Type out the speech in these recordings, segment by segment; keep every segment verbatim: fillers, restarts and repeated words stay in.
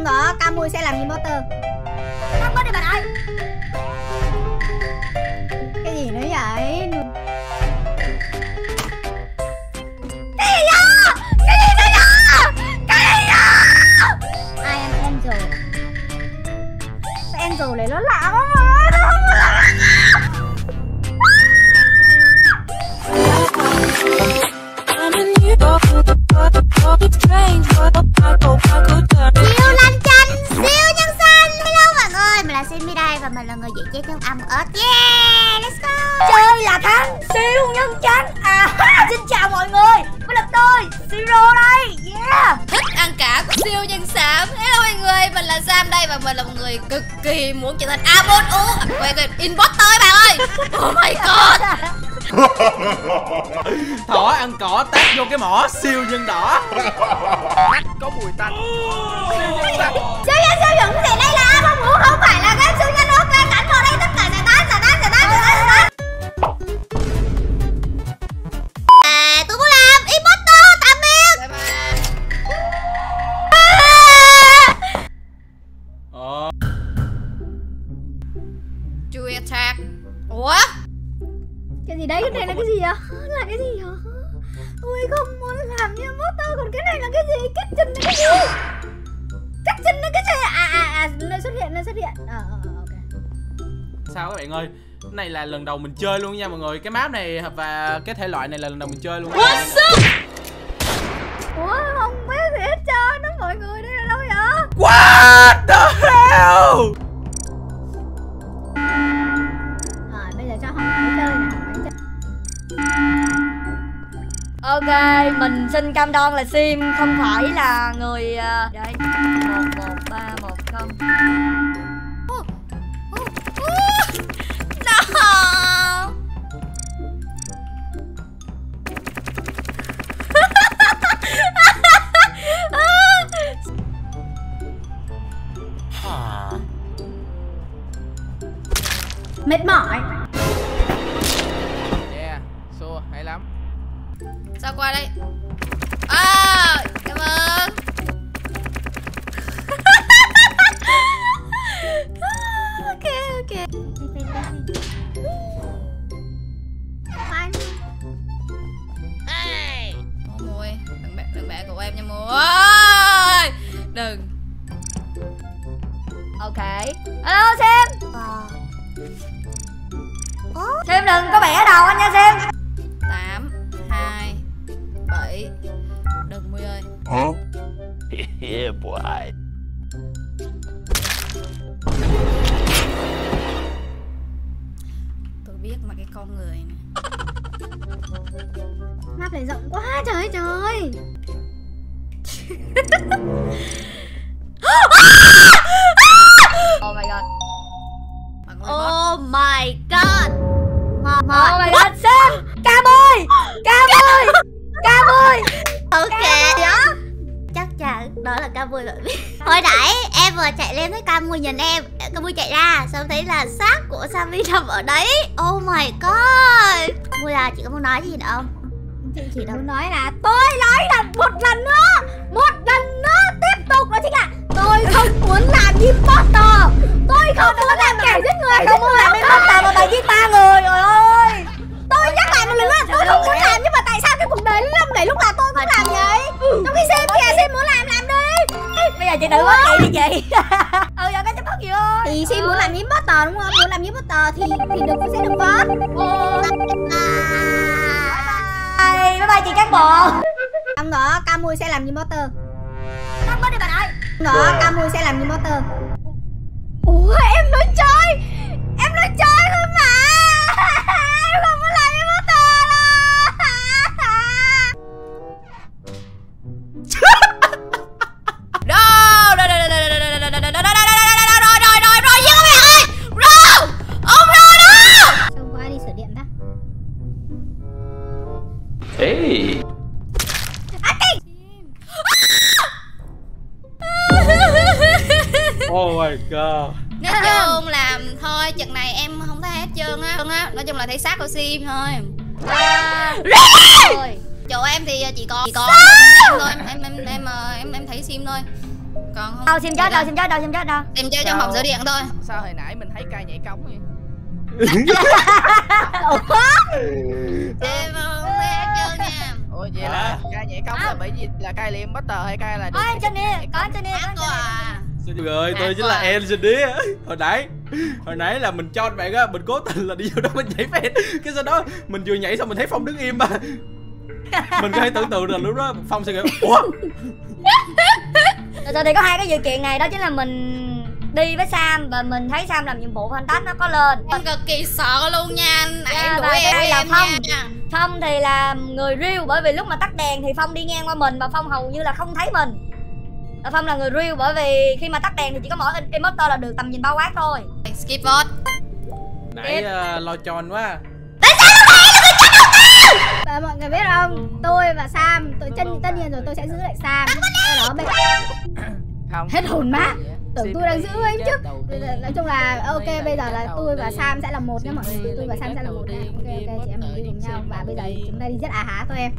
Ông đó Camui sẽ làm imposter. Không có đi bạn ơi. Cái gì nữa vậy? Cái gì đó? Cái gì nữa đó? Cái gì đó? I am Angel. Cái Angel này nó lạ quá mà. Nó không có lạ. Siêu lanh chanh, siêu nhân xanh. Hello mọi người, mình là Simmy đây và mình là người dạy chơi trong âm ớt. Yeah, let's go. Chơi là thắng, siêu nhân chanh. À, xin chào mọi người, mình là tôi, Siro đây. Yeah. Thích ăn cả của siêu nhân xám. Hello mọi người, mình là Sam đây và mình là một người cực kỳ muốn trở thành Among Us. À, quên quên, imposter bạn ơi. Oh my god. Thỏ ăn cỏ tát vô cái mỏ siêu nhân đỏ. Mắt có mùi tanh. Siêu nhân xanh. Siêu nhân siêu nhân thì đây là Among Us, không phải là cái siêu nhân. Ok, đánh vào đây tất cả giải tán, giải tán, giải tán, giải tán, giải tán. À, tôi muốn làm imposter, tạm biệt. Ờ. Chui attack. Ủa? Cái gì đấy? Cái này là cái gì vậy? Là cái gì hả? Tôi không muốn làm như imposter. Còn cái này là cái gì? Kitchen là cái gì? Kitchen là cái gì? À à à, nơi xuất hiện, nơi xuất hiện. Ờ ờ ok. Sao các bạn ơi? Cái này là lần đầu mình chơi luôn nha mọi người. Cái map này và cái thể loại này là lần đầu mình chơi luôn. Ủa không biết gì hết trơn đó mọi người. Đây là đâu vậy? What the hell? Rồi bây giờ cho Hồng Hải chơi nè. Hồng Hải chơi. Ok, mình xin cam đoan là Sim không phải là người uh, đây một một ba một không. No. Mệt mỏi. Yeah, xua hay lắm. Sao qua đây? À, cảm ơn. Ok ok. Anh. Ô mùi, đừng bẻ, đừng bẻ của em nha mùi. Đừng. Ok. Alo Sim. Sim đừng có bẻ đầu anh nha Sim. Tám, hai, bảy. Đừng Mùi ơi. Hả? Yeah boy. Tôi biết mà cái con người này. Map này rộng quá trời trời. Oh my god. Oh my god. Oh my god Sim. Cam ơi. Cam ơi. Cam ơi. Ok. Đó. Chắc chắn đó là Camui rồi. Hồi nãy em vừa chạy lên thấy Camui nhìn em, Camui chạy ra, xong thấy là xác của Sammy nằm ở đấy. Oh my god. Mui là chị có muốn nói gì nữa không? Chị chỉ muốn nói là tôi nói là một lần nữa, một lần nữa tiếp tục đó chính là tôi không muốn làm imposter. Tôi không muốn làm kẻ giết người. Không muốn làm imposter mà bà giết ba người rồi ơi. Tôi nhắc lại một lần nữa, tôi không muốn làm, nhưng mà tại sao cái cuộc đời lúc này lúc nào tôi cũng làm vậy? Trong khi Sim kìa, Sim muốn làm làm đi. Bây giờ chị tự bắt chị đi chị. Ừ giờ có chấp bắt gì thôi. Thì Sim muốn làm imposter đúng không? Muốn làm imposter thì thì được sẽ được vote. Bye bye chị cán bộ. Ông đó Camui sẽ làm imposter. Không có đi bạn ơi. Ông đó Camui sẽ làm imposter. Ủa em nói chơi, em nói chơi thôi mà. Em không muốn làm imposter đâu. Rồi, rồi, rồi, rồi, rồi, rồi, rồi, rồi, rồi, rồi, rồi, rồi, rồi, rồi, giết các bạn ơi. Rồi, ông rồi đó. Xong qua đi sửa điện đã. Hey. Oh my god. Nói chung là thôi, trận này em không thấy hết trơn á. Nói chung là thấy xác của Sim thôi. Rồi. Chỗ em thì chỉ có chỉ có một mình em thôi. Em em em em em, em thấy Sim thôi. Còn không. Đâu sim chết đâu, sim chết đâu, sim chết đâu. Tìm chơi trong phòng sửa điện thôi. Sao hồi nãy mình thấy cay nhảy cống vậy? Em không biết chưa nha. Ủa vậy là cay nhảy cống là bởi vì là cay liệm Potter hay cay là Có anh trên đi, có anh trên đi, có anh Ác à. Rồi tôi chính là Anthony á. Hồi nãy hồi nãy là mình cho anh bạn á, mình cố tình là đi vô đó mình nhảy phét. Cái sau đó mình vừa nhảy xong mình thấy Phong đứng im mà. Mình có thể tưởng tượng là lúc đó Phong sẽ kiểu ủa. Rồi thì có hai cái sự kiện này, đó chính là mình đi với Sam và mình thấy Sam làm nhiệm vụ thanh tách nó có lên. Em cực kỳ sợ luôn nha anh. Dạ, Em và đuổi em đây là em Phong. nha. Phong thì là người real, bởi vì lúc mà tắt đèn thì Phong đi ngang qua mình và Phong hầu như là không thấy mình. Và Phong là người real bởi vì khi mà tắt đèn thì chỉ có mỗi imposter là được tầm nhìn bao quát thôi. Skip vote. Nãy uh, lo tròn quá. Và mọi người biết không, tôi và Sam, tôi chân tất nhiên rồi tôi sẽ giữ lại Sam. Đó bên Không. hết hồn má. Tưởng tôi đang giữ anh chứ. Nói chung là ok, bây giờ là tôi và Sam sẽ là một nha mọi người. Tôi và Sam sẽ là một nha. Ok ok, chị em mình đi cùng nhau và bây giờ chúng ta đi giết à há thôi em.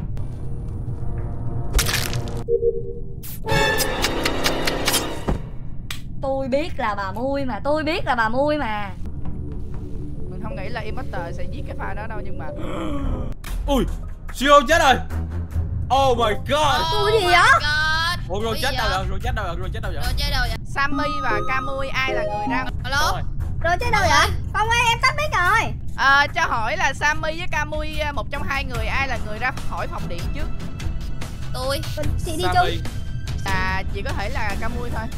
Tôi biết là bà Mui mà, tôi biết là bà Mui mà. Mình không nghĩ là imposter sẽ giết cái pha đó đâu nhưng mà Ui, siêu chết rồi. Oh my god. Tôi gì vậy? Ủa rồi chết đâu rồi, rồi chết đâu rồi, rồi chết đâu vậy? Rồi chết đâu vậy? Sammy và Kamui ai là người ra? Alo. Rồi chết đâu vậy? Phong ơi, em tắt mic rồi. À, cho hỏi là Sammy với Kamui một trong hai người ai là người ra khỏi phòng điện trước? Tôi. Chị đi chung. À, chỉ có thể là Kamui thôi.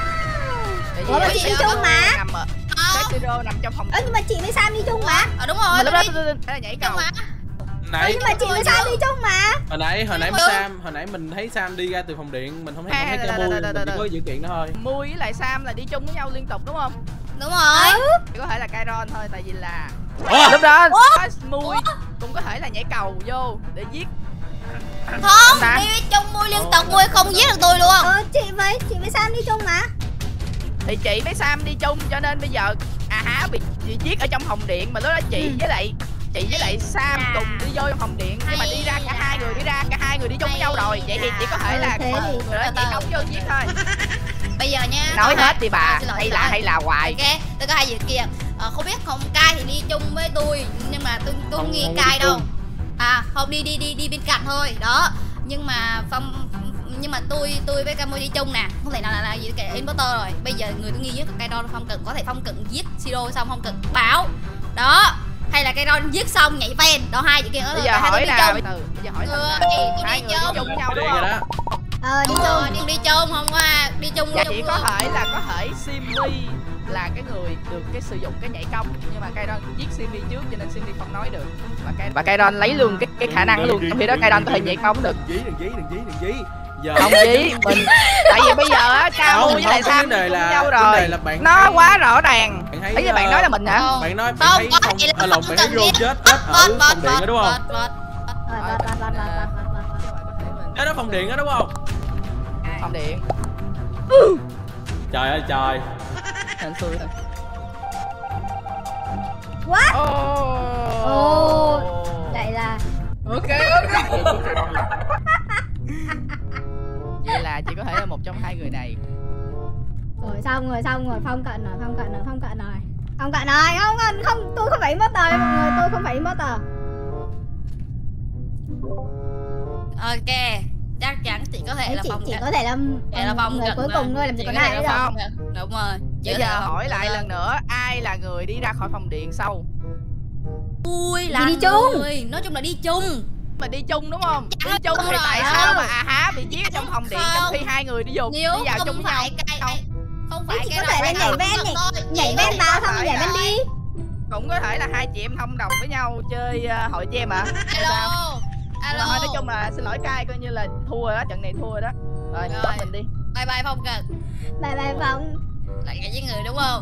Ủa mà chị đi chung mà. Nằm ở Zero nằm trong phòng. Ơ nhưng mà chị với Sam đi chung mà. Ờ đúng rồi. Lúc đó Đi tôi là nhảy cầu. Nãy nhưng mà chị với Sam đi chung mà. Hồi nãy hồi nãy Sam, hồi nãy mình thấy Sam đi ra từ phòng điện, mình không thấy không thấy cái Mui, mình chỉ có sự kiện đó thôi. Mui với lại Sam là đi chung với nhau liên tục đúng không? Đúng rồi. Chỉ có thể là Kairon thôi, tại vì là Ủa? lúc đó Mui cũng có thể là nhảy cầu vô để giết. Không, đi chung Mui liên tục, Mui không giết được tôi luôn. Ờ chị với chị với Sam đi chung mà. Thì chị với Sam đi chung cho nên bây giờ à há bị, bị giết ở trong phòng điện, mà lúc đó chị với lại chị với lại Sam cùng đi vô trong phòng điện, nhưng mà đi ra cả hai người đi ra cả hai người đi chung với nhau rồi, vậy thì chỉ có thể là thế thì người đó nhảy cống vô giết thôi. Bây giờ nha. Nói hết đi bà, hay là hay là hoài. Ok, tôi có hai sự kiện. Ờ, không biết không cai thì đi chung với tôi, nhưng mà tôi tôi không nghi cai đâu. À không, đi đi đi đi bên cạnh thôi đó. Nhưng mà Phong nhưng mà tôi tôi với Kamui đi chung nè, không thể nào là, là gì cái imposter rồi. Bây giờ người tôi nghi nhất là Kairon. Phong cần có thể Phong cần giết Siro xong không cần báo đó, hay là Kairon giết xong nhảy ven đó, hai sự kiện đó. Bây giờ hỏi là bây giờ hỏi là hai người đi chung với nhau đúng không? Ờ đi ờ, chung. đi, đi chung không qua đi chung Dạ chung chỉ có thể là có thể Simmy là cái người được cái sử dụng cái nhảy cống, nhưng mà Kairon giết Simmy trước cho nên Simmy không nói được, và Kairon, và Kairon lấy luôn cái cái khả năng luôn, trong khi đó Kairon có thể nhảy cống được. Đừng dí, đừng dí, đừng dí, đừng dí. Giờ Không dí mình, tại vì bây giờ á Camu với lại Sam đề là nhau rồi, bạn nó thấy, quá rõ ràng. bạn thấy, ấy như bạn nói là mình hả? Không. Bạn nói bạn Không, thấy có không chị là ở lòng bạn thấy Rô chết chết ở phòng điện đó đúng không? Rồi bật bật bật bật bật bật. Đó đó phòng điện đó đúng không? Phòng điện. Trời ơi trời. Hên xui thôi. What? Ồ. Ồ. Vậy là Ok ok. Vậy là chỉ có thể là một trong hai người này. rồi xong rồi xong rồi Phong cận rồi, Phong cận rồi, Phong cận rồi. Phong cận rồi, không không không tôi không phải imposter mọi người, tôi không phải imposter. Ok, chắc chắn chỉ có thể Đấy, là chỉ, Phong chỉ cận. có thể là, Vậy là Phong người cận cuối mà. cùng thôi, làm gì Chỉ còn có thể ai nữa là đâu. Phong. Đúng rồi. Chỉ Bây có thể giờ là hỏi Phong lại cận. lần nữa, ai là người đi ra khỏi phòng điện sau? Tôi là Đi đi chung. người, nói chung là đi chung. Mà đi chung đúng không? Chắc Đi là chung chung thì rồi. tại sao mà à há bị giết ở trong phòng điện trong Không. khi hai người đi vô Nếu đi vào không chung với nhau? phải cái Không. không phải Chỉ cái có thể là nhảy ven nhảy, nhảy ven vào xong rồi nhảy ven đi. Cũng có thể là hai chị em thông đồng với nhau chơi uh, hội chị em ạ. Alo. Alo. Thôi nói Alo. chung là xin lỗi cai, coi như là thua rồi đó, trận này thua rồi đó. Rồi, Rồi. bắt mình đi. Bye bye Phong cận. Bye bye Phong. Lại cái với người đúng không?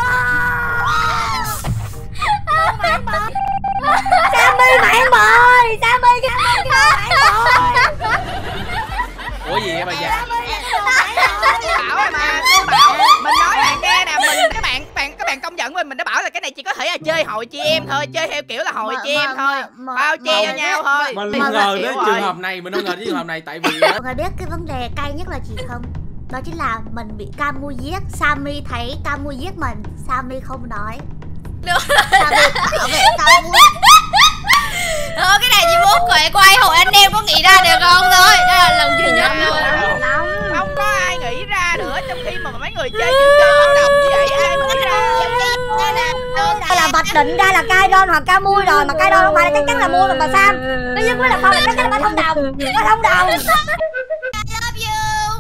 Sammy phản bội, Sammy cái phản bội. Ủa gì vậy bà già? Bảo rồi mà, tôi bảo mình nói bạn nghe nè, mình các bạn bạn các bạn công nhận mình mình đã bảo là cái này chỉ có thể là chơi hội chị em thôi, chơi theo kiểu là hội chị em thôi, bao che cho nhau thôi. Mình không ngờ đến trường hợp này, mình không ngờ đến trường hợp này tại vì Mọi người biết cái vấn đề cay nhất là gì không? đó chính là mình bị Camu giết. Sammy thấy Camu giết mình, Sammy không nói. Sammy bảo vệ Camu. Ờ, cái này chỉ muốn quay quay hội anh em có nghĩ ra được không thôi. Đây là lần duy nhất luôn. Không có ai nghĩ ra nữa, trong khi mà mấy người chơi chưa chơi bao đồng như vậy ai mà nghĩ ra. Đây là vạch định ra là Kairon hoặc Camu rồi, mà Kairon không phải là chắc chắn là mua mà Sam. Nó nhất quyết là Phong là chắc chắn là thông đồng, có thông đồng. I love you.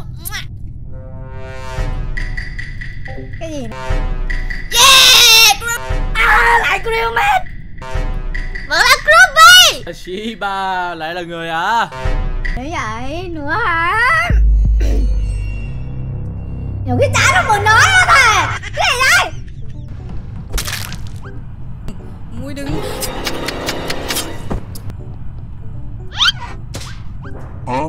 Cái gì? Yeah. À, lại Grillmate. Vẫn là Groovy. Shiba lại là người à? Đấy vậy nữa hả? Nhiều cái chán nó muốn nói nữa thôi. Cái gì đây? Mui đứng. Hả?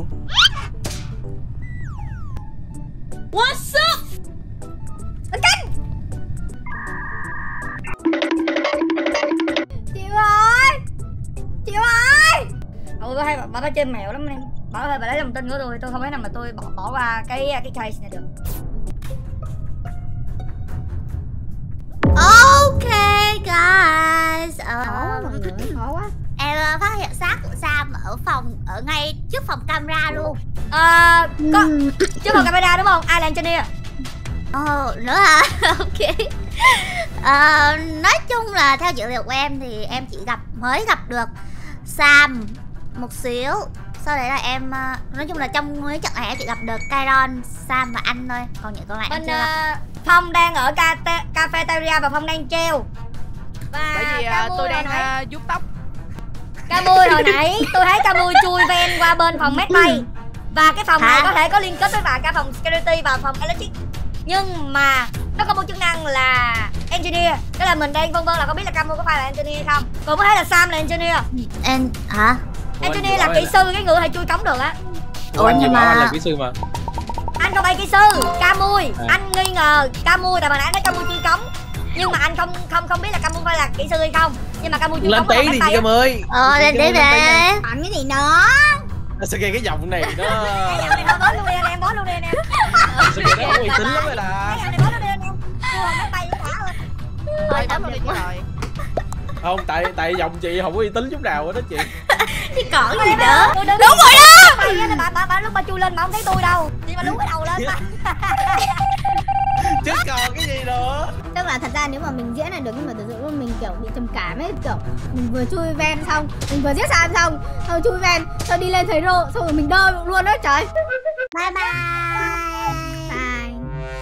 What's up? Canh. Chịu ơi. Chịu ơi. Ôi có hay bà, bà, bà chơi mèo lắm em. Bà ơi bà lấy lòng tin của tôi, tôi không thể nào mà tôi bỏ bỏ qua cái cái case này được. Ok guys. Ờ, Khó mọi người, khó quá. em phát hiện xác của Sam ở phòng, ở ngay trước phòng camera luôn. Ờ, có trước phòng camera đúng không? Ai là engineer? Ồ, nữa hả? Ok. Ờ, nói chung là theo dữ liệu của em thì em chỉ gặp mới gặp được Sam một xíu. Sau đấy là em nói chung là trong mấy trận này em chỉ gặp được Kairon, Sam và anh thôi. Còn những con lại em chưa gặp. Phong đang ở ca cafeteria và Phong đang treo. Và Bởi vì uh, tôi đang uh, vuốt tóc. Camu hồi nãy tôi thấy Camu chui ven qua bên phòng medbay. Và cái phòng này có thể có liên kết với cả phòng security và phòng electric. Nhưng mà nó có một chức năng là engineer. Tức là mình đang vân vân là không biết là Camu có phải là engineer không. Còn có thể là Sam là engineer. En hả? Engineer là kỹ sư, cái người hay chui cống được á. Ủa, anh nhưng mà anh là kỹ sư mà. Anh không phải kỹ sư, Camui. À. Anh nghi ngờ Camui tại hồi nãy nói Camui chui cống. Nhưng mà anh không không không biết là Camu phải là kỹ sư hay không. Nhưng mà Camu chui lên cống. tí đi chị Cam ơi. Ờ lên tí về. Bắn cái gì nữa? Sao nghe cái giọng này nó Cái này bó luôn đi anh em, bó luôn đi anh em. sao nghe nó uy tín lắm rồi là. Cái này bó luôn đi anh em. Cua máy bay nó thả luôn. Thôi bấm luôn đi chị rồi. Không, tại tại giọng chị không có uy tín chút nào hết đó chị. Chứ còn gì nữa. Đúng rồi đó. Bà bà bà lúc bà chui lên mà không thấy tôi đâu. Chị bà lú cái đầu lên mà. Chứ còn cái gì nữa. Tức là thật ra nếu mà mình diễn này được nhưng mà thực sự luôn mình kiểu bị trầm cảm ấy, kiểu mình vừa chui ven xong, mình vừa giết Sam xong, xong chui ven, xong đi lên thấy rô, xong rồi mình đơ luôn đó trời. Bye bye. Bye.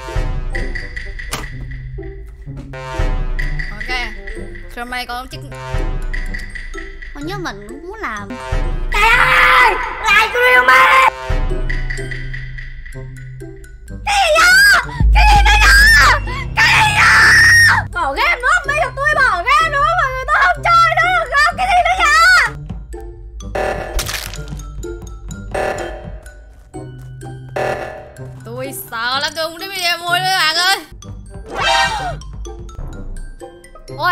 Ok. Cho mày con chiếc. Không nhớ mình cũng muốn làm. Trời ơi, lại Grillmate. Cái gì đó? Cái gì đó? Cái gì đó? Bỏ game nữa, mấy được tôi bỏ game nữa mà người ta không chơi nữa được không? Cái gì nữa vậy? Tôi sợ là cùng đến video mùi đấy bạn ơi. Ôi.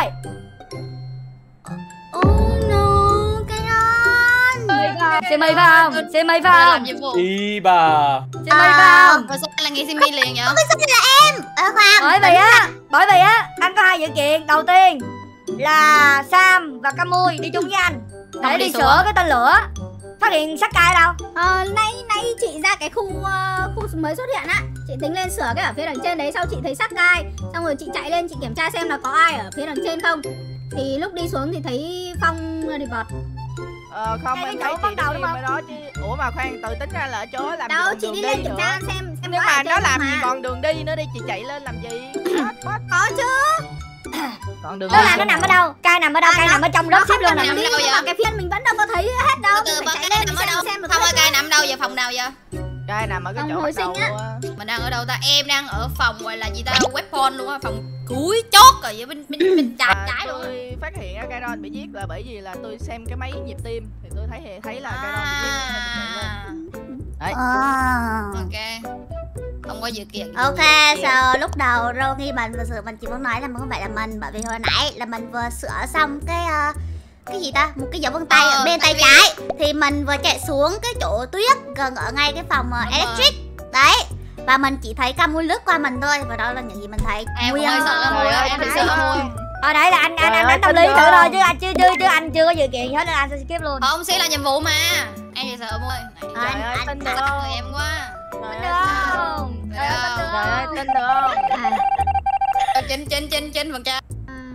Oh no, Kairon. Simi phải không? Simi phải Làm không? nhiệm vụ. Đi bà. Simi phải không? Rồi sao là nghĩ Simi liền vậy? Không biết sao là em. Ờ khoan. Bởi vì á, bởi vì á, anh có hai sự kiện. Đầu tiên là Sam và Camui đi chung với anh để Không đi đi sửa xuống. cái tên lửa. Phát hiện xác cai đâu? Ờ, nay nay chị ra cái khu uh, khu mới xuất hiện á, chị tính lên sửa cái ở phía đằng trên đấy, sau chị thấy xác gai, xong rồi chị chạy lên chị kiểm tra xem là có ai ở phía đằng trên không. Thì lúc đi xuống thì thấy Phong report. Ờ không Cái em chỗ thấy bắt chị đầu đi đúng không? bên đó chứ. Ủa mà khoan, từ tính ra là ở chỗ làm gì Đâu còn chị đường đi đi lên kiểm nữa. tra xem xem Nhưng có mà ai nó trên làm không gì mà. còn đường đi nữa đi, chị chạy lên làm gì? Có chứ. Còn đường Nó đi làm nó nằm ở đâu? Cai nằm ở đâu? Cai nằm ở trong Nó lớp ship không luôn nằm nè. đi đâu nhưng vậy? mà cái phiên mình vẫn đâu có thấy hết đâu. Từ từ Mình bác phải cái chạy nằm lên ở đâu? xem xem được Không ơi, hết cái chưa. nằm đâu vậy? Phòng nào vậy? Cái nằm ở cái Phòng chỗ hồi bắt đầu sinh á. á. Mình đang ở đâu ta? Em đang ở phòng gọi là gì ta? Weapon luôn á, phòng cuối chốt rồi vậy, bên bên bên trái À, trái luôn. tôi phát hiện ra Kairon bị giết là bởi vì là tôi xem cái máy nhịp tim thì tôi thấy thấy là Kairon bị giết nên tôi chạy lên. Đấy. Ok. Không có dự kiện. Ok, so lúc đầu Rô nghi mình, thực sự mình chỉ muốn nói là không phải là mình. Bởi vì hồi nãy là mình vừa sửa xong cái uh, cái gì ta, một cái dấu vân tay Ờ, ở bên tay tại vì- trái. Thì mình vừa chạy xuống cái chỗ tuyết gần ở ngay cái phòng uh, electric. Đấy, và mình chỉ thấy Camui lướt qua mình thôi, và đó là những gì mình thấy. Em Mui cũng hơi ơi. sợ Mui ơi, em bị sợ Mui. Ở đây là anh anh Trời anh ơi, đánh tâm lý tin thử được. thôi chứ anh chưa chưa chứ anh chưa có dự kiện gì hết nên anh sẽ skip luôn. Không, xí là nhiệm vụ mà. Em bị sợ Mui. Trời Anh- ơi, anh- tin được Sợ không? em quá. Trời Được ơi, không? Trời ơi, Trời ơi, tin được không? À. Chín chín chín chín phần trăm.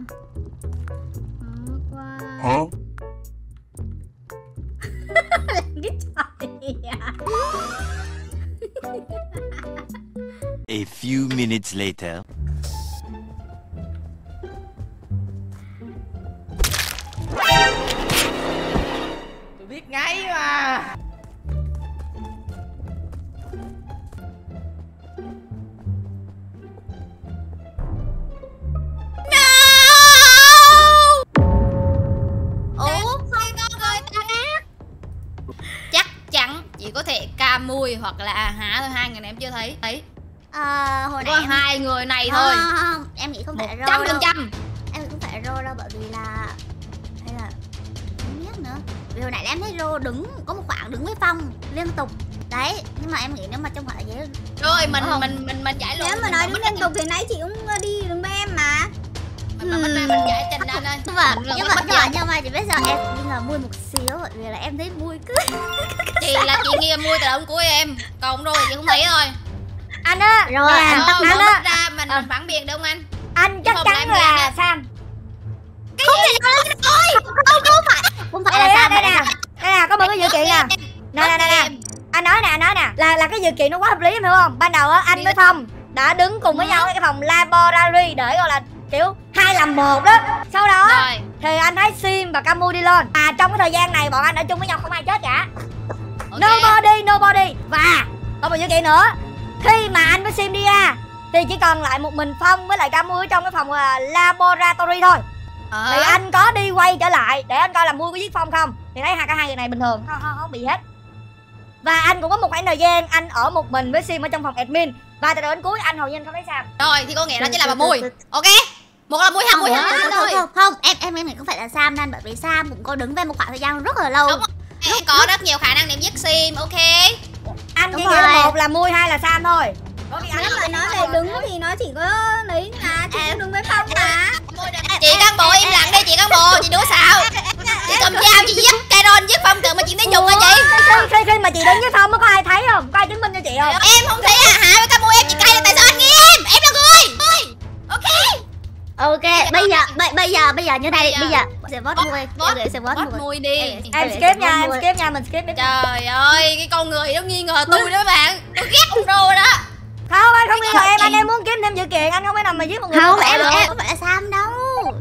Hả? Cái trò gì vậy? A few minutes later. Tôi biết ngay mà. Ủa, không có người ta ác. Chắc chắn chỉ có thể Camui hoặc là Hả thôi, hai người này em chưa thấy. Thấy Ờ, hồi có nãy em... hai người này Không, thôi. không, không, em nghĩ không phải Một Rô trăm phần đâu. trăm. Em nghĩ không phải Rô đâu, bởi vì là hay là không biết nữa. Vì hồi nãy em thấy Rô đứng có một khoảng đứng với Phong liên tục đấy, nhưng mà em nghĩ nếu mà trong khoảng là dễ. Rồi mình Không. mình mình mình giải luận. Nếu mà mình nói vẫn đứng mất liên tục thì nãy chị cũng đi đứng với em mà. Mình mình mình, mình giải trình ra đây. Nhưng mà Mình nhưng mất mà mất nhưng mà, giờ. nhưng mà chỉ bây giờ em đi là Mui một xíu, bởi vì là em thấy Mui cứ Chị là chị nghi Mui từ đầu đến cuối em. Còn rồi chị không thấy thôi. Anh á, Rồi, nè, anh Không, anh mở á, mắt ra mình Ờ. mình phản biện được không anh? anh chắc Không, chắn làm là ra. Sam. không phải không không phải không phải Đây là nè, sao đây nè, đây nè, có một cái dự kiện nè. Nè nè nè nè. Em. Anh nói nè, anh nói nè, là là cái dự kiện nó quá hợp lý em hiểu không? Ban đầu á anh Đi với lên. Phong đã đứng cùng với nhau ở cái phòng laboratory để gọi là kiểu hai làm một đó. Sau đó Rồi. thì anh thấy Sim và Camui đi lên. À trong cái thời gian này bọn anh ở chung với nhau không ai chết cả. Ok. Nobody, nobody. Và còn một dự kiện nữa. Khi mà anh với Sim đi ra thì chỉ còn lại một mình Phong với lại Camui ở trong cái phòng uh, laboratory thôi. Ờ. Thì anh có đi quay trở lại để anh coi là Mui có giết Phong không. Thì thấy hai cả hai người này bình thường, không, không, không bị hết. Và anh cũng có một khoảng thời gian anh ở một mình với Sim ở trong phòng admin. Và từ đầu đến cuối anh hầu như anh không thấy sao. Rồi thì có nghĩa đó chỉ là bà Mui. Ok. Một là Mui, hai không, Mui, hai không, Mui không, thôi. không, không, em em em nghĩ không phải là Sam nên bởi vì Sam cũng có đứng về một khoảng thời gian rất là lâu. Đúng rồi. Em có rất nhiều khả năng để giết Sim, ok. Anh Đúng chỉ nghĩ là rồi. một là Mui, hai là Sam thôi. Nếu mà nói về đứng thì nó chỉ có đấy là chị Em- đứng với Phong mà. Chị cán bộ im lặng đi, chị cán bộ, chị đứa sao? Chị cầm dao, chị giết Caron, giết Phong tượng mà chị thấy dùng hả chị? Khi, khi, khi mà chị đứng với Phong có ai thấy không? Có ai chứng minh cho chị không? Em không thấy à, Hạ với Camu em chị cay là tại sao anh nghi em? Em là người. Ôi, ok. Ok, bây giờ bây, bây giờ bây giờ như này, Bây bây giờ- giờ sẽ vote Vote- Mui, vote- em nghĩ sẽ vote Bót Mui. Mui đi. Em- Em Để- skip để nha, em Mui. skip nha, mình skip đi. Trời ơi, cái con người nó nghi ngờ tôi đó các bạn. Tôi ghét con rô đó. Không, anh không nghi ngờ em, anh em muốn kiếm thêm dự kiện, anh không thể nào mà giết một người Không, vô tội em được. em không phải là Sam đâu.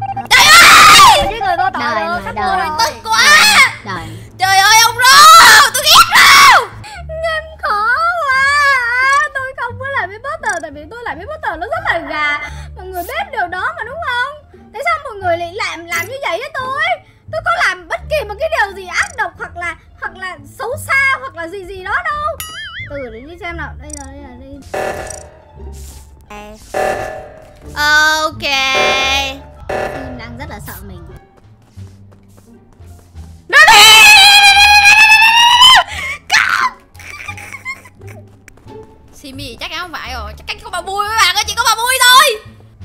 Giết người vô tội Đời được, mà, sắp đời. mưa rồi. Tức quá. Trời. Trời ơi ông rô, tôi ghét rô. Em khó quá. Tôi không muốn làm với Potter tại vì tôi làm với Potter nó rất là gà. Mọi người biết điều đó mà đúng không? Tại sao mọi người lại làm làm như vậy với tôi? Tôi có làm bất kỳ một cái điều gì ác độc hoặc là hoặc là xấu xa hoặc là gì gì đó đâu. Từ để đi xem nào. Đây rồi, đây là đây. Ok. Tim đang rất là sợ mình. Simi chắc chắn không phải rồi, chắc chắn có bà Mui các bạn ơi, chỉ có bà Mui thôi.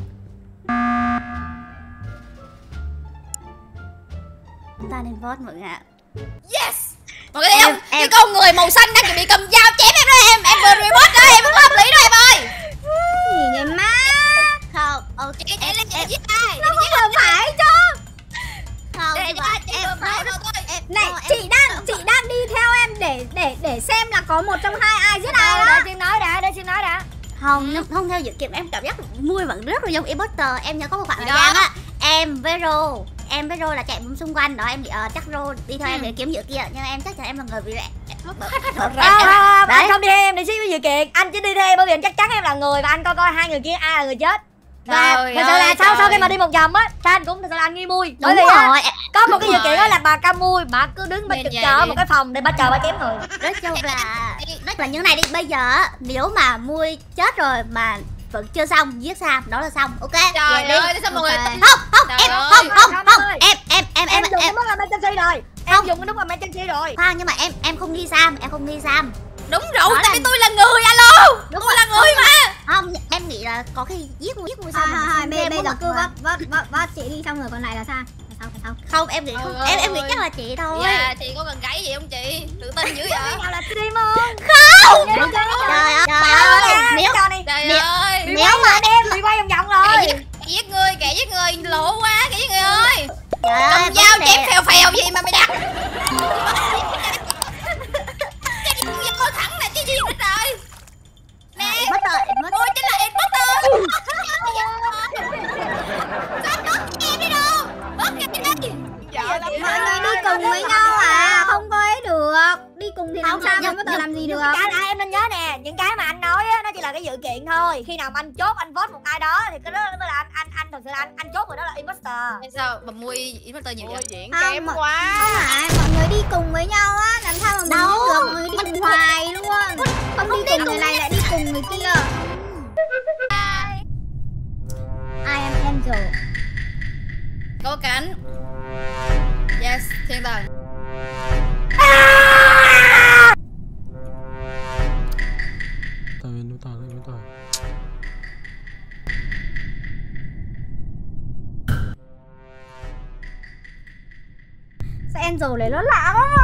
Chúng ta nên vote mọi người ạ. Yes. Mọi người thấy Em- không? Cái em- con người màu xanh đang chuẩn bị cầm dao chém em đó em. Em vừa report đó em, không có hợp lý đâu em ơi. Gì vậy má? Không, ok. Chị chị Em lên chị em giết ai? Nó không hợp phải chứ. không, Để nhưng cho mà chị em vừa phải rồi thôi. em Này, không, em- chị đang chị đang đi theo em để để để xem là có một trong hai ai giết ai đó. Để Sim nói đã, để Sim nói đã. không, nhưng không theo dự kiến em cảm giác Mui vẫn rất là giống imposter. Em nhớ có một khoảng Gì thời đó? gian á, em với Rô em với Rô là chạy xung quanh đó, em nghĩ ờ, chắc Rô đi theo em để kiếm dự kia, nhưng mà em chắc chắn em là người bị rẻ. Không, không, không, anh không đi theo em để xíu với dự kiện. Anh chỉ đi theo em bởi vì anh chắc chắn em là người và anh coi coi hai người kia ai là người chết. Và Trời thật sự là ơi, sau sau trời. khi mà đi một vòng á, San cũng thật sự là anh nghi Mui. Bởi Đúng vì á, rồi, em- có một cái Đúng dự kiện rồi. đó là bà Camui, bà cứ đứng bên Nên trực vậy chờ ở đi. một cái phòng để bà chờ bà chém người. nói chung là nói là như này đi, bây giờ á, nếu mà Mui chết rồi mà vẫn chưa xong giết Sam đó là xong, ok. Trời Về đi. ơi, sao mọi người Ok. tin- không không Trời em ơi. không không Không không ơi. em em em Em em dùng cái em mức emergency rồi. Em dùng cái nút emergency rồi. khoan, nhưng mà em em không nghi Sam, em không nghi Sam Đúng rồi, Đó tại là- vì tôi là người alo. Đúng Tôi rồi, là người mà. Không, em nghĩ là có khi giết giết người Thôi xong thôi mình thôi, xem bây game bây có giờ mật cứ mà. bắt bắt bắt bắt chị đi, xong rồi còn lại là sao? Là sao? Là sao? Không, em nghĩ không, Trời em em nghĩ ơi. chắc là chị thôi. Dạ, chị có cần gáy gì không chị? Tự tin dữ vậy? Nào là stream không? Trời ơi, trời ơi, nếu Trời Nếu- ơi. nếu mà Em bị quay vòng vòng Kẻ rồi. giết, kẻ giết người, kẻ giết người lộ quá, kẻ giết người ơi. trời ơi, Cầm dao vấn chém đề- phèo phèo gì mà mày đặt? Cái gì cũng có thẳng là cái gì nữa trời? Nè, mất rồi, mất tôi chính là imposter. Sao bớt em đi đâu? Bớt em đi đây. Mọi người đi cùng với nhau à, không có ấy được. Đi cùng thì làm Không, sao nhưng- mà có thể nhưng- làm gì được. Cái là em nên nhớ nè, những cái mà anh nói á, nó chỉ là cái dự kiện thôi. Khi nào mà anh chốt anh vote một ai đó thì cái đó mới là anh anh anh thật sự là anh anh chốt người đó là imposter. Tại sao bà mui imposter nhiều Ôi vậy? diễn Không, kém mà- quá. Không phải, mọi người đi cùng với nhau á, làm sao mà mình Đâu. biết được, mọi người đi cùng hoài luôn. Không đi cùng người này lại đi cùng người kia. I am Angel. Có cánh. Yes, thiên thần. Tao nó tao nó tao. Sao Angel này nó lạ quá.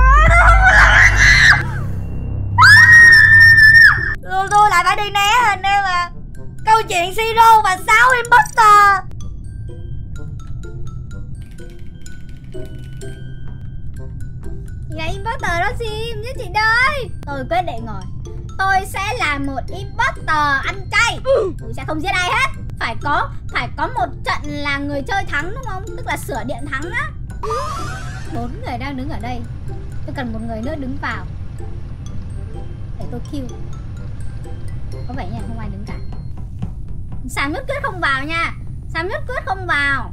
Tôi, tôi lại phải đi né hình em à. Câu chuyện Siro và sáu imposter. Chị là imposter đó Sim chứ chị đây. Tôi quyết định rồi. Tôi sẽ là một imposter ăn chay. Tôi sẽ không giết ai hết. Phải có phải có một trận là người chơi thắng đúng không? Tức là sửa điện thắng á. Bốn người đang đứng ở đây. Tôi cần một người nữa đứng vào để tôi kill. Có vẻ như là không ai đứng cả. Sam nhất quyết không vào nha. Sam nhất quyết không vào.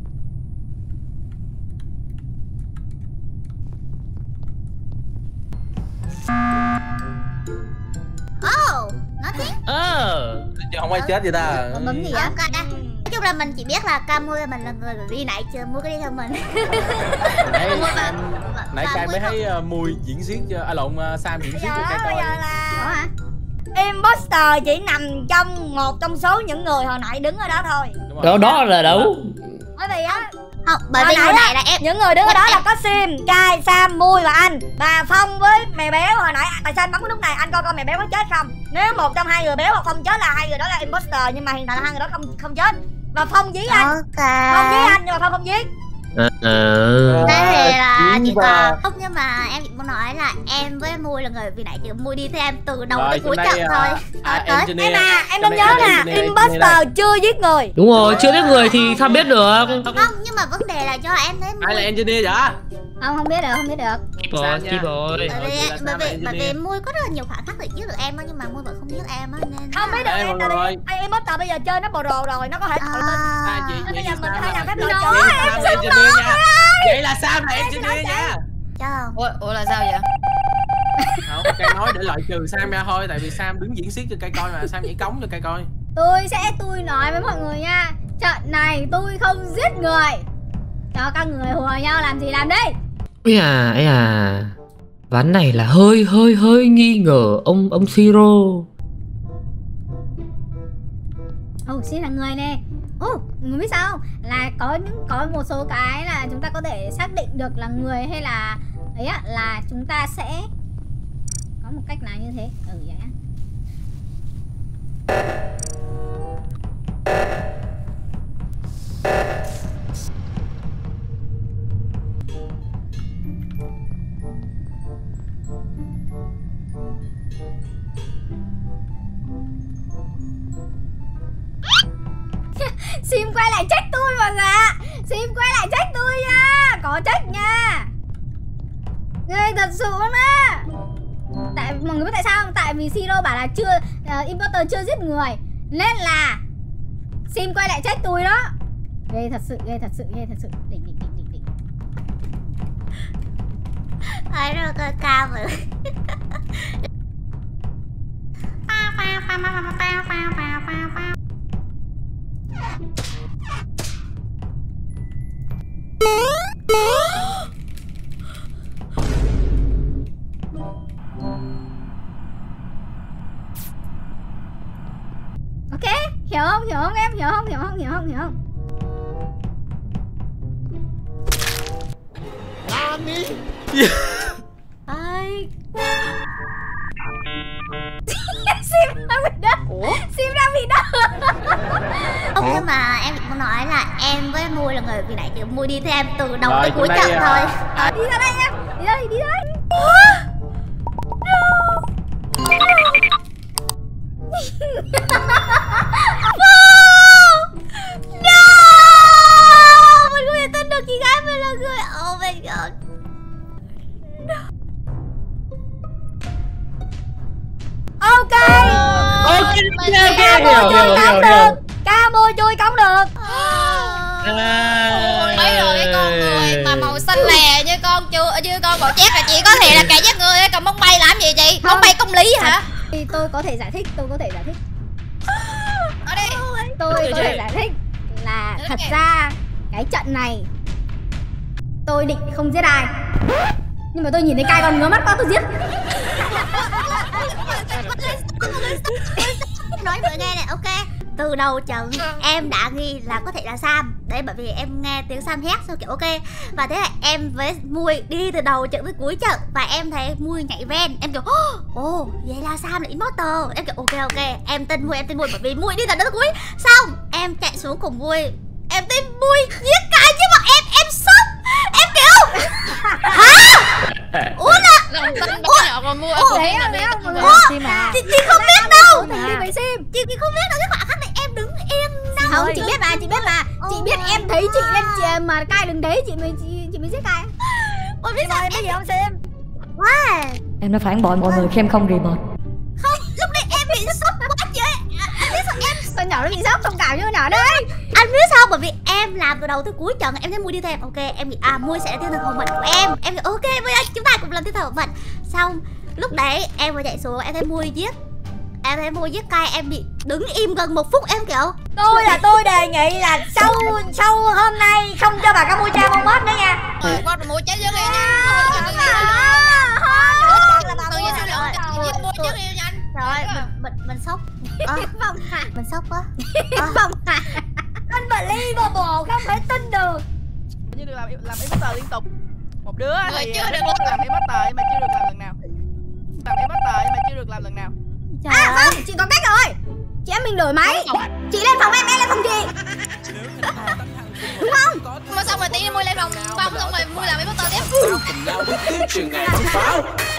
Oh, nó thích. Ờ Chứ không ai chết vậy ta. Có bấm gì Ờ, á? coi đã. Nói chung là mình chỉ biết là Ca Mui mình là người bởi vì nãy chưa mua cái đi theo mình. nãy Mua và- nãy và Cai Mui mới không- thấy uh, Mùi diễn xiết cho à lộn uh, Sam diễn Bây xiết giờ cho Cai đó, bây coi. giờ Có là hả? imposter chỉ nằm trong một trong số những người hồi nãy đứng ở đó thôi. Đúng rồi. Đó đó là đâu? Bởi vì á, Không, bởi Hồi vì nãy hồi đó, nãy là em những người đứng ở đó là có Sim, Cai, Sam, Mui và anh. Và Phong với mèo béo hồi nãy tại sao anh bấm cái nút này, anh coi coi mèo béo có chết không. Nếu một trong hai người béo hoặc Phong chết là hai người đó là imposter, nhưng mà hiện tại là hai người đó không không chết. Và Phong giết anh, Phong giết Ok. anh nhưng mà Phong không giết. Ờ, ờ. Thế thì là Chiến chỉ có và- không, nhưng mà em chỉ muốn nói là em với Mui là người vì nãy chỉ Mui đi theo em từ đầu Rồi, tới cuối hôm trận nay, thôi. à, à, Tới. engineer. Em à, em Hôm nên nay nhớ engineer, nè, engineer imposter đây. chưa giết người. Đúng rồi, chưa biết người thì sao biết được? Không, nhưng mà vấn đề là do em thấy Ai là Mui engineer vậy? Không, không biết được, không biết được. Keep rồi, keep rồi. bởi Ờ, vì chị là bởi Sam vì là bởi vì engineer. Mui có rất là nhiều khoảnh khắc để giết được em á, nhưng mà Mui vẫn không giết em á nên Không biết được Ê, em rồi, tại rồi. vì ai imposter bây giờ chơi nó pro rồi, nó có thể tự tin. À, chị, Nên vậy bây giờ thì mình Sam có thể là- làm phép Vậy lỗi là cho Sam là engineer nha. Vậy là Sam là engineer nha. Chứ không? Ủa, ủa là sao vậy? Không, Cai nói để loại trừ Sam ra thôi, tại vì Sam đứng diễn xiết cho Cai coi mà, Sam nhảy cống cho Cai coi. Tôi sẽ tôi nói với mọi người nha. Trận này tôi không giết người. Cho các người hùa nhau làm gì làm đi. Ây à, ấy à. Ván này là hơi hơi hơi nghi ngờ ông ông Siro. Ồ, xin là người nè. Ồ, người biết sao không? Là có những có một số cái là chúng ta có thể xác định được là người hay là ấy á, là chúng ta sẽ có một cách nào như thế. Ừ vậy á. Sim quay lại trách tôi mọi người ạ. Sim quay lại trách tôi nha. Có trách nha. Người thật sự luôn á. Tại mọi người biết tại sao không? Tại vì Siro bảo là chưa uh, imposter chưa giết người, nên là Sim quay lại trách tôi đó. Ghê thật sự, ghê thật sự, ghê thật sự. Đỉnh đỉnh đỉnh đỉnh đỉnh. Ai rồi cơ ca vừa. hiểu không, hiểu không em, hiểu không, hiểu không, hiểu không, hiểu không? Ơi. Sim đang bị đất. Ủa? Sim đang bị đất. Không, nhưng mà em muốn nói là em với Mui là người vì nãy giờ Mui đi theo em từ đầu Rồi, tới cuối đây, trận à, thôi. À, đi ra đây em, đi đây, đi đây. No! Mình không thể tin được chị gái mình là người. Oh my god. Ok. Ok, Ca mua chui cống được. Ca mua chui cống được. Mấy rồi cái con người mà màu xanh lè như con chưa như con bò chét là chị có thể là kẻ giết người, cầm bóng bay làm gì chị? Bóng bay công lý hả? Thì tôi có thể giải thích, tôi có thể giải thích. Ở đây. Tôi có thể giải thích là thật ra cái trận này tôi định không giết ai, nhưng mà tôi nhìn thấy cai con ngứa mắt quá tôi giết. Nói mọi nghe này, ok. Từ đầu trận em đã nghi là có thể là Sam. Đấy, bởi vì em nghe tiếng Sam hét sao kiểu ok. Và thế là em với Mui đi từ đầu trận tới cuối trận. Và em thấy Mui nhảy ven. Em kiểu ồ, oh, vậy là Sam là imposter. Em kiểu ok ok, em tin Mui, em tin Mui bởi vì Mui đi từ đầu tới cuối. Xong em chạy xuống cùng Mui. Em tin Mui giết cái chứ mà em em sốc. Em kiểu hả? Ủa là Ủa nhỏ còn mua Ủa, đấy không, đấy không, mọi người. Ủa, chị, chị không biết đâu. Từng đi với Sim. Chị, chị không biết đâu, cái khoảnh khắc này em đứng im năm Không, chị biết mà, chị biết mà. Chị biết em thấy chị lên chị mà cai đừng thấy chị mới chị, chị mới giết cai. Ôi biết sao Cái gì không Sim? Wow. Em đã phản bội mọi người khi em không report. Không, lúc đấy em bị sốc quá chị ơi. Anh biết sao em Con nhỏ nó bị sốc, thông cảm như con nhỏ đấy. Anh biết sao, bởi vì em làm từ đầu tới cuối trận. Em thấy Mui đi theo em, ok, em nghĩ à Mui sẽ là thiên thần hồn mệnh của em. Em nghĩ ok bây giờ chúng ta cùng làm thiên thần hồn mệnh. Xong lúc đấy em vừa chạy xuống em thấy Mui giết. Em thấy Mui giết cai, em bị đứng im gần một phút. Em kiểu Tôi là tôi đề nghị là sau sau hôm nay không cho bà cá mua cha mua mất nữa nha. Rồi con mua chết với em nha. Tự nhiên số lượng giết mua chết yêu nhanh. rồi mình mình mình sốc. À, mình sốc quá. À. Unbelievable, không thể tin được. Như được làm làm imposter liên tục. Một đứa Người thì chưa nó được làm imposter nhưng mà chưa được làm lần nào. Làm imposter nhưng mà chưa được làm lần nào. À không, chị có cách rồi. Chị em mình đổi máy. Chị lên phòng em, em lên phòng chị. Đúng không? Mà xong rồi tí Mui lên phòng phòng xong rồi Mui làm imposter tiếp. Cùng nhau bước tiếp trường ngày bắn pháo.